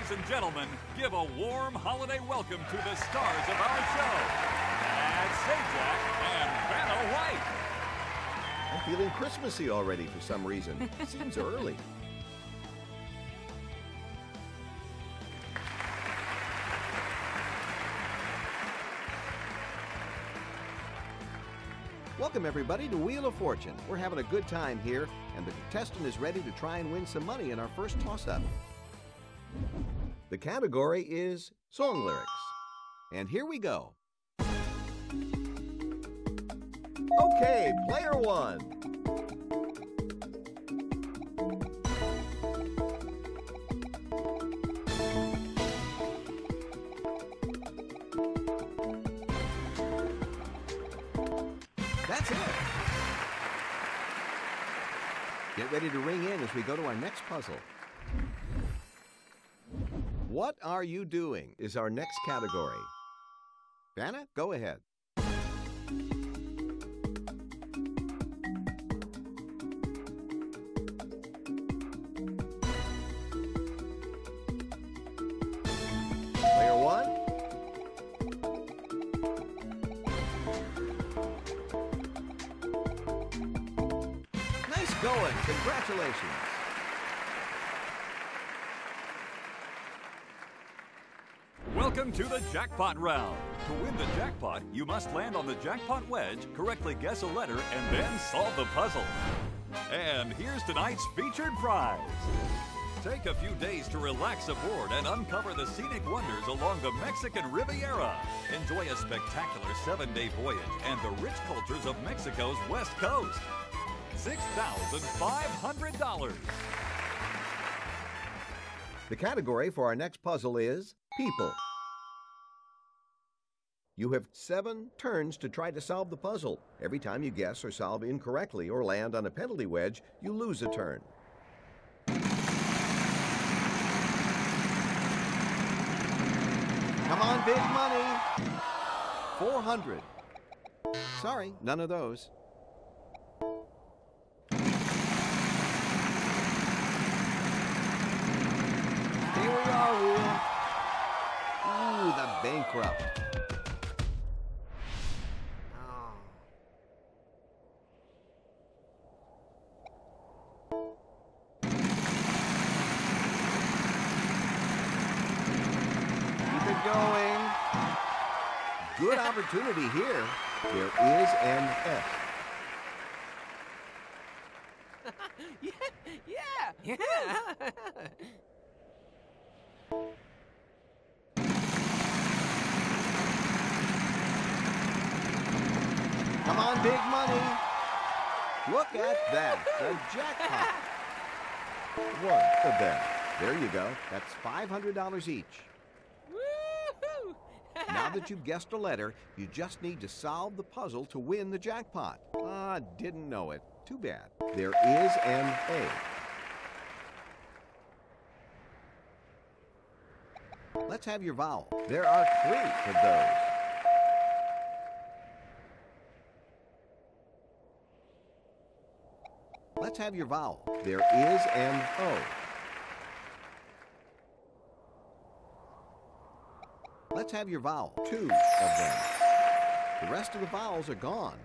Ladies and gentlemen, give a warm holiday welcome to the stars of our show, Pat Sajak and Vanna White. I'm feeling Christmassy already for some reason. Seems early. Welcome, everybody, to Wheel of Fortune. We're having a good time here, and the contestant is ready to try and win some money in our first toss-up. The category is song lyrics. And here we go. Okay, player one. That's it. Get ready to ring in as we go to our next puzzle. What are you doing is our next category. Vanna, go ahead. Player one. Nice going. Congratulations. Welcome to the jackpot round. To win the jackpot, you must land on the jackpot wedge, correctly guess a letter, and then solve the puzzle. And here's tonight's featured prize. Take a few days to relax aboard and uncover the scenic wonders along the Mexican Riviera. Enjoy a spectacular 7-day voyage and the rich cultures of Mexico's West Coast. $6,500. The category for our next puzzle is people. You have 7 turns to try to solve the puzzle. Every time you guess or solve incorrectly or land on a penalty wedge, you lose a turn. Come on, big money. 400. Sorry, none of those. Here we are, Wheel. Ooh, the bankrupt. Keep it going. Good opportunity here. There is an F. Yeah. Come on, big money. Look at that, the jackpot. One of them. There you go. That's $500 each. Woo-hoo! Now that you've guessed a letter, you just need to solve the puzzle to win the jackpot. Ah, didn't know it. Too bad. There is an A. Let's have your vowel. There are 3 of those. Let's have your vowel. There is an O. Let's have your vowel. 2 of them. The rest of the vowels are gone.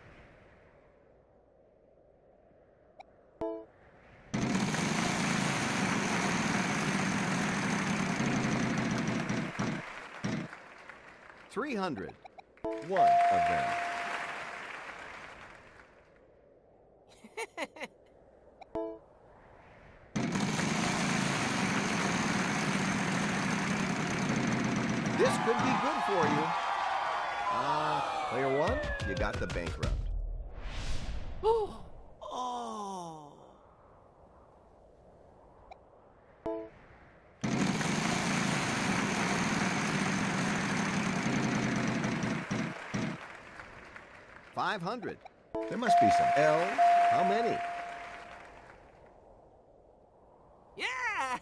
$300. 1 of them. This could be good for you. Player 1, you got the bankrupt. Oh. $500. There must be some L. How many? Yeah.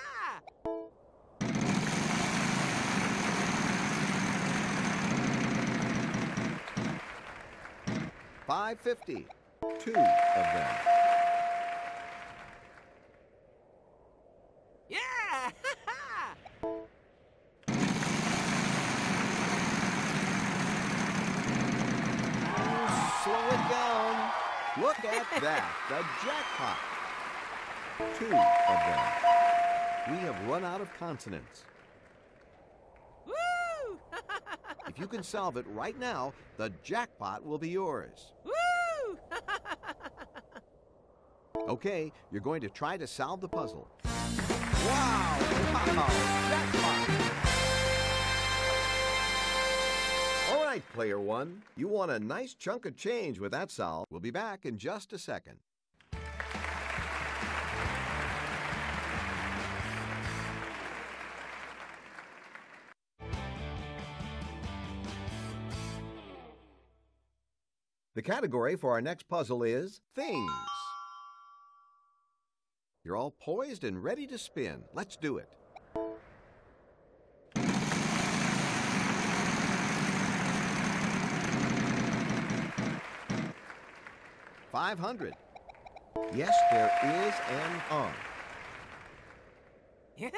$550. 2 of them. Yeah. Look at that, the jackpot. 2 of them. We have run out of consonants. Woo! If you can solve it right now, the jackpot will be yours. Woo! Okay, you're going to try to solve the puzzle. Wow! Wow! Jackpot! All right, player one, you won a nice chunk of change with that solve. We'll be back in just a second. The category for our next puzzle is things. You're all poised and ready to spin. Let's do it. $500. Yes, there is an on. Yeah.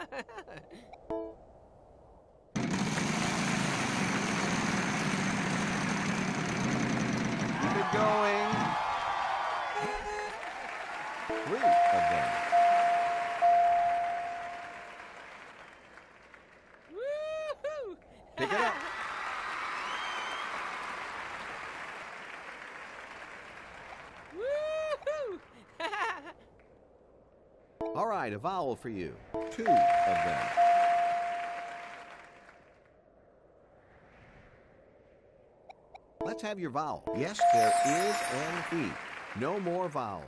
Keep it going. 3 of them. Woo-hoo! Pick it up. Woo-hoo! All right, a vowel for you. 2 of them. Let's have your vowel. Yes, there is an E. No more vowels.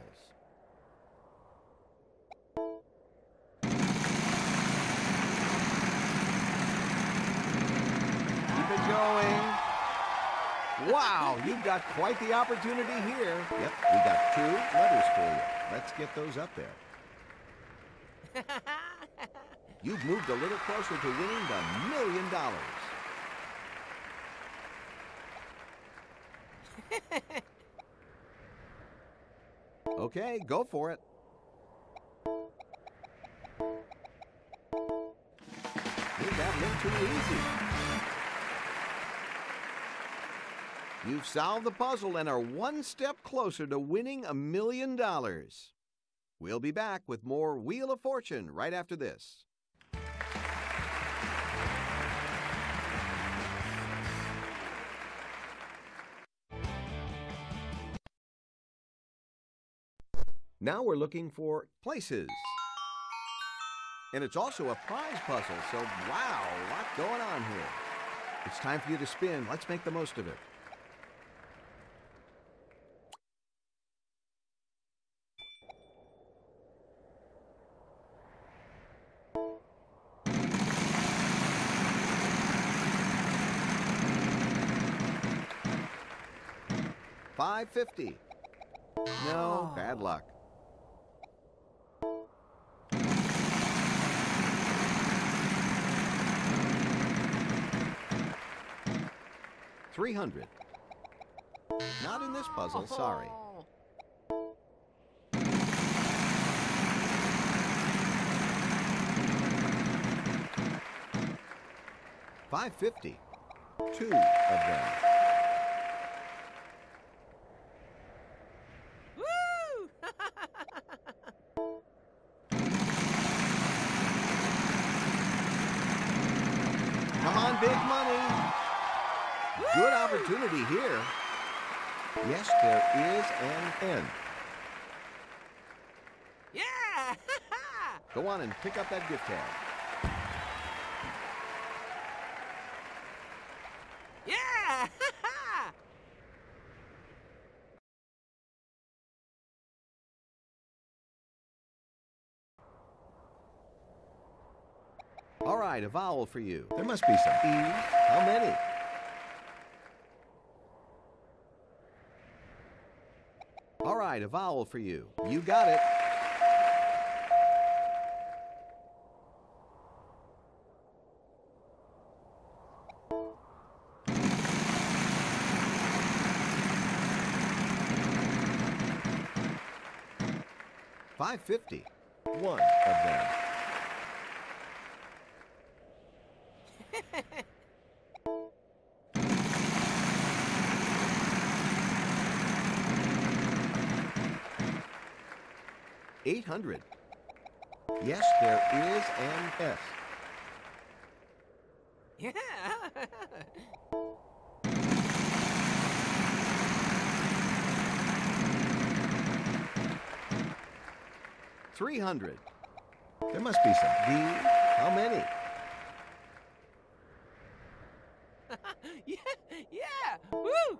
Keep it going. Wow, you've got quite the opportunity here. Yep, we got 2 letters for you. Let's get those up there. You've moved a little closer to winning the $1 million. Okay, go for it. Made that look too easy. You've solved the puzzle and are one step closer to winning $1 million. We'll be back with more Wheel of Fortune right after this. Now we're looking for places. And it's also a prize puzzle, so wow, a lot going on here. It's time for you to spin. Let's make the most of it. $550. No, bad luck. $300. Not in this puzzle, sorry. $550. 2 of them. Woo! Come on, big money. Good opportunity here. Yes, there is an N. Yeah! Go on and pick up that gift tag. Yeah! All right, a vowel for you. There must be some E's. How many? All right, a vowel for you. You got it. $550. 1 of them. 800. Yes, there is an S. Yeah. 300. There must be some D. How many? Yeah. Yeah. Woo.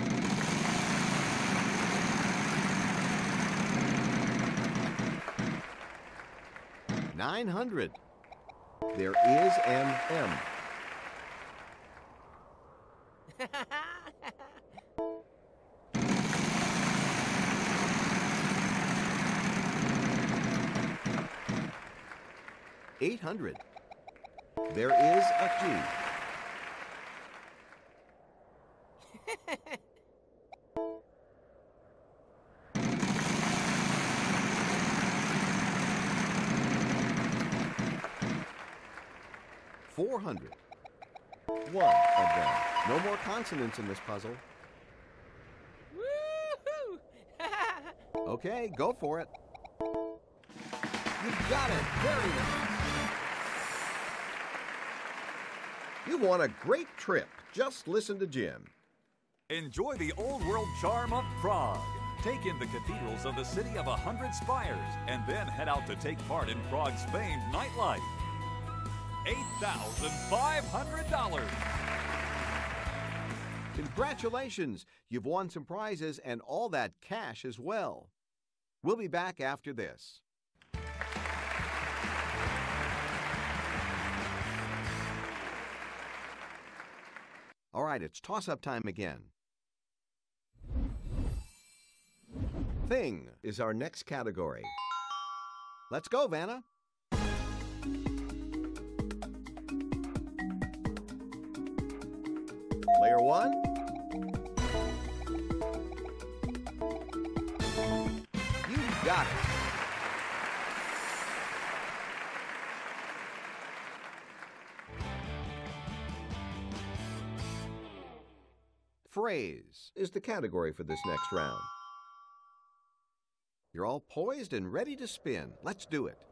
900. There is an M. $800. There is a G. $400. One of them. No more consonants in this puzzle. Woo-hoo. Okay, go for it. You got it. Very nice. You've won a great trip. Just listen to Jim. Enjoy the old world charm of Prague. Take in the cathedrals of the city of 100 spires and then head out to take part in Prague's famed nightlife. $8,500. Congratulations! You've won some prizes and all that cash as well. We'll be back after this. All right, it's toss-up time again. Thing is our next category. Let's go, Vanna. Player one. You got it. Phrase is the category for this next round. You're all poised and ready to spin. Let's do it.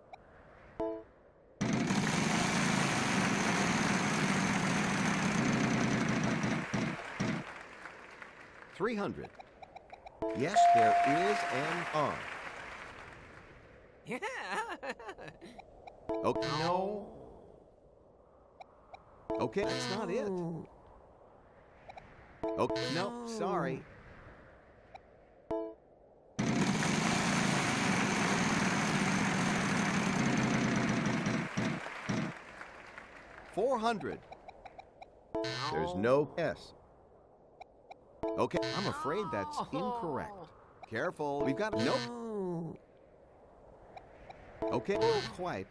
$300. Yes, there is an R. Yeah. Okay, no. Okay, that's not it. Okay, no, sorry. $400. There's no S. Okay, I'm afraid that's incorrect. Careful, we've got nope. Okay, not quite.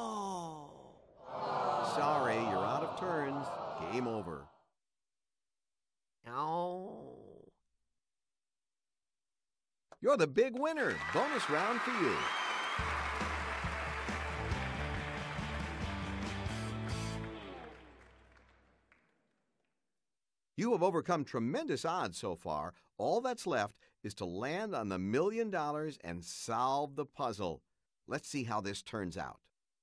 Sorry, you're out of turns. Game over. You're the big winner. Bonus round for you. You have overcome tremendous odds so far. All that's left is to land on the $1 million and solve the puzzle. Let's see how this turns out.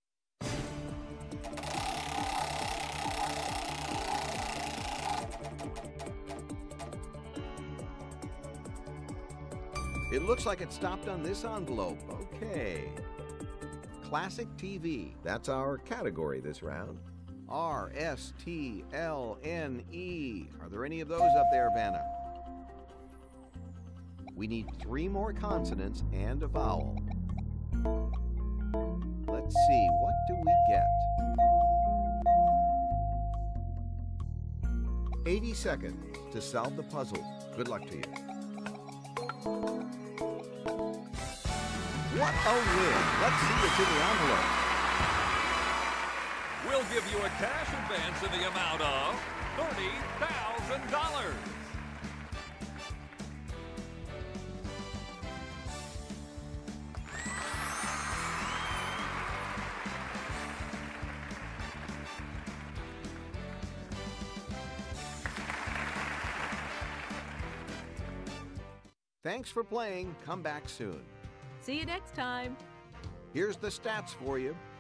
It looks like it stopped on this envelope. Okay. Classic TV. That's our category this round. R-S-T-L-N-E. Are there any of those up there, Vanna? We need 3 more consonants and a vowel. Let's see, what do we get? 80 seconds to solve the puzzle. Good luck to you. What a win! Let's see what's in the envelope. We'll give you a cash advance in the amount of $30,000. Thanks for playing. Come back soon. See you next time. Here's the stats for you.